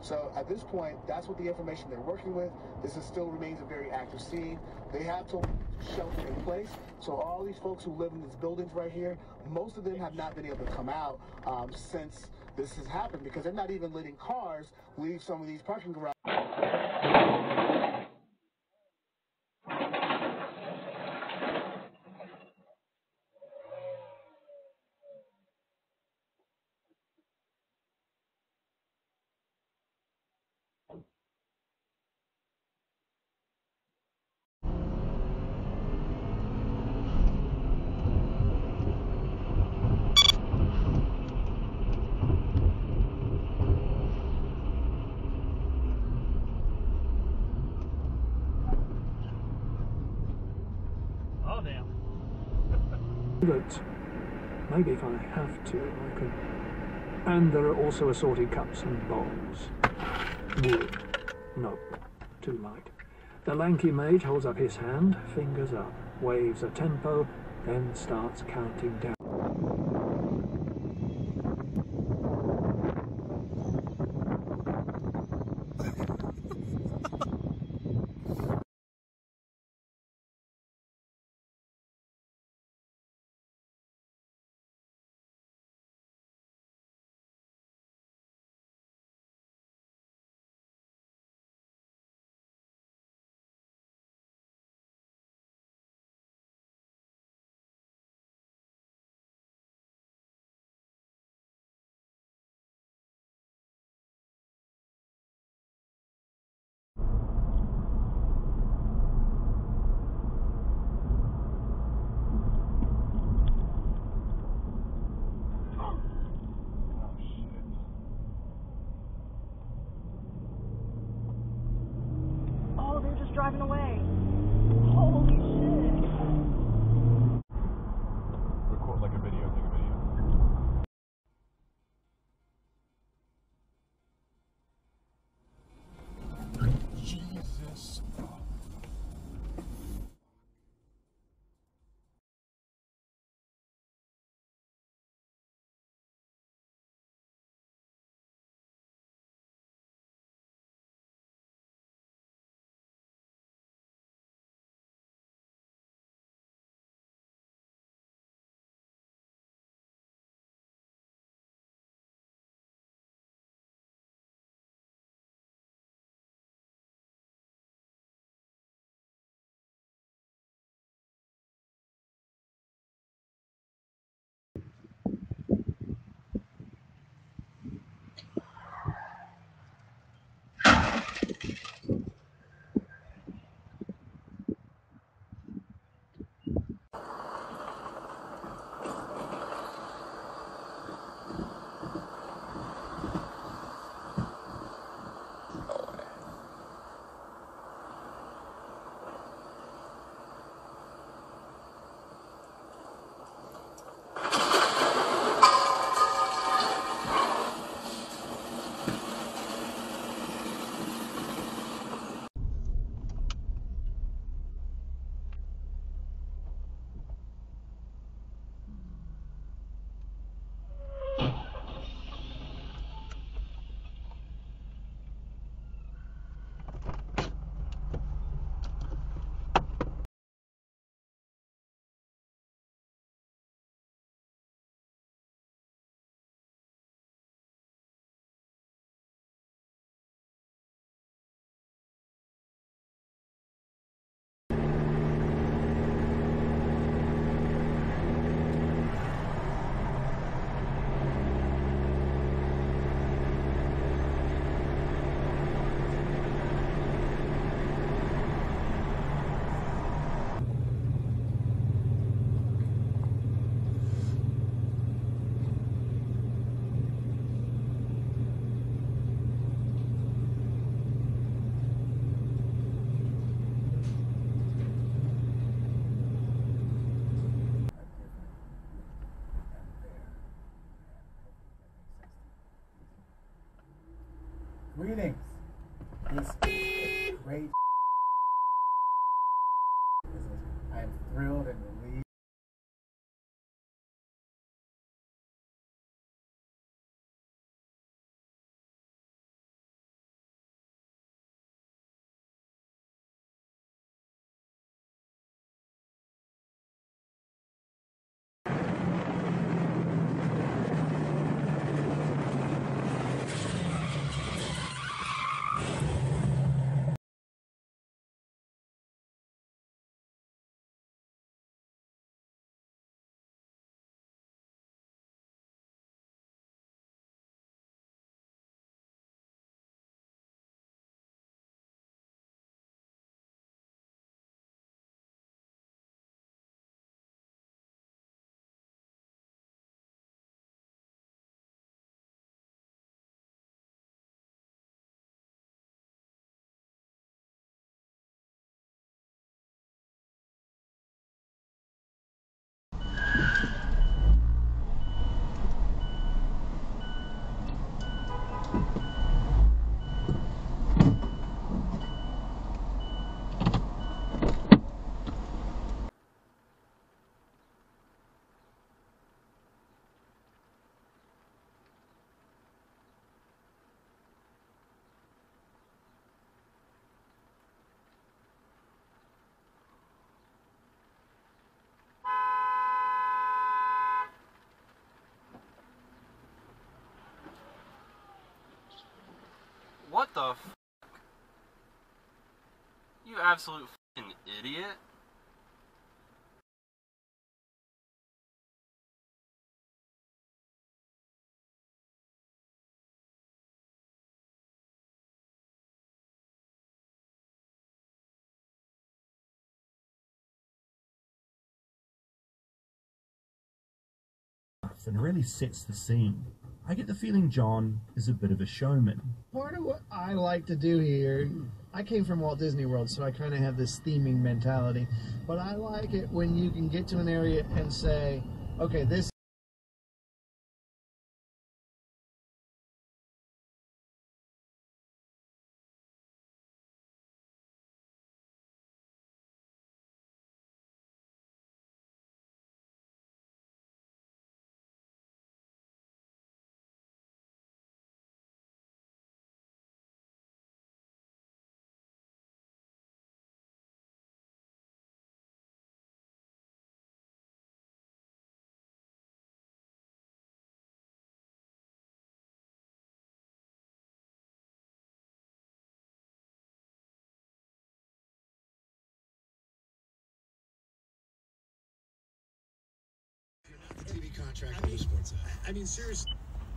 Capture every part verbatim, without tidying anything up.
So at this point, that's what the information they're working with. This is still remains a very active scene. They have to shelter in place. So all these folks who live in these buildings right here, most of them have not been able to come out um, since this has happened, because they're not even letting cars leave some of these parking garages. Oh, damn. That maybe if I have to, I can. And there are also assorted cups and bowls. Wood. No, too light. The lanky mage holds up his hand, fingers up, waves a tempo, then starts counting down. Driving away. Holy shit. Record like a video, take a video. Jesus. Greetings. This is great. I am thrilled and relieved. the f***? You absolute f***ing idiot. And really sets the scene. I get the feeling John is a bit of a showman. Part of what I like to do here, I came from Walt Disney World, so I kind of have this theming mentality, but I like it when you can get to an area and say, okay, this T V contract on the sports side. I mean, seriously.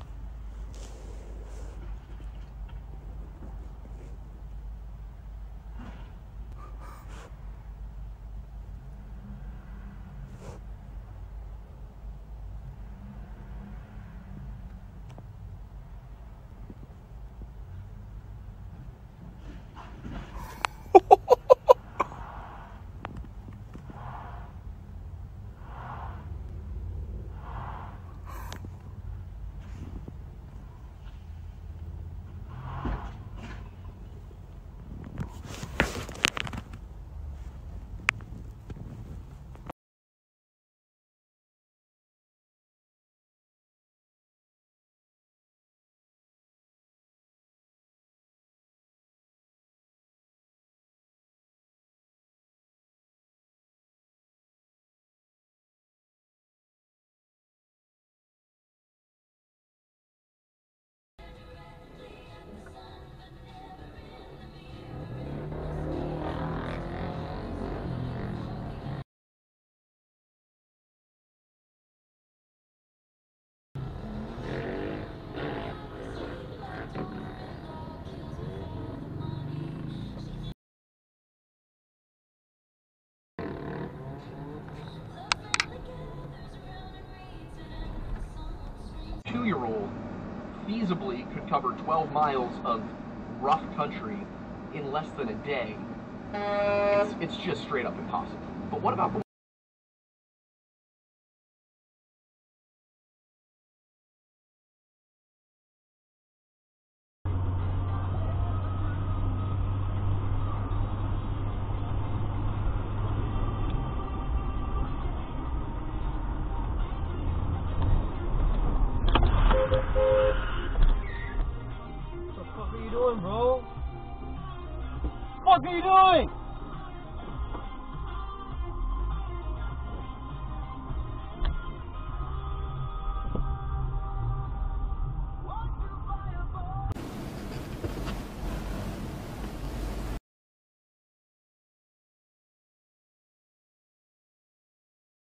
Two-year-old feasibly could cover twelve miles of rough country in less than a day. It's, it's just straight up impossible. But what about the What the fuck are you doing, bro? What the fuck are you doing?